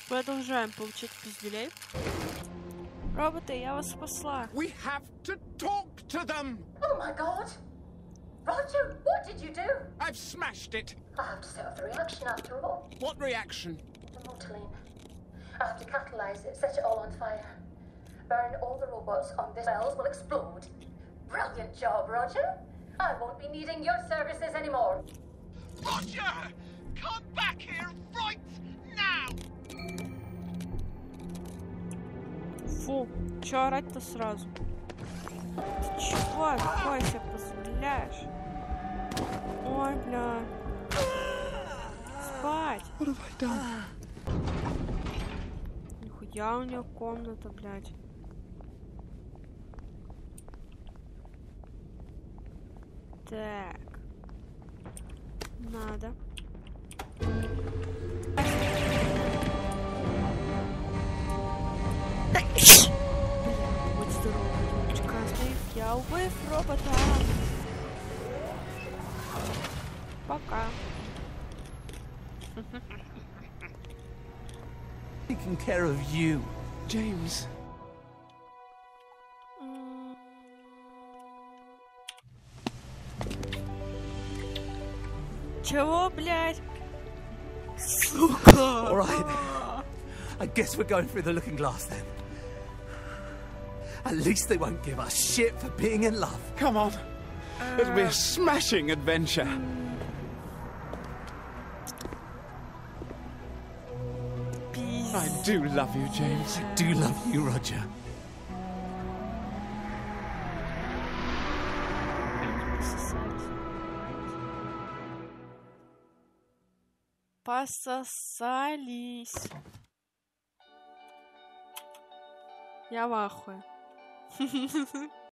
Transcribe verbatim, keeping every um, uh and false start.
Продолжаем получать пиздюлей. Роботы, я вас спасла. We have to talk to them. Oh my god! Roger, what did you do? I've smashed it. I have to set off the reaction after all. What reaction? The motoline. I have to catalyze it, set it all on fire. Burn all the robots on this cells will explode. Brilliant job, Roger. I won't be needing your services anymore. Roger! Come back here right now! Фу, чё орать-то сразу? Ты чего такое себе позволяешь? Ой, бля. Спать. What have I done? Нихуя у нее комната, блядь. Так. Надо. Будь здоров, девочка. Я убив робота. Пока. Taking care of you, James. Чего, блядь? Сука! all right. I guess we're going through the looking glass then. At least they won't give us shit for being in love. Come on. It'll be a smashing adventure. I do love you, James. I do love you, Roger. Пососались. Я в ахуе.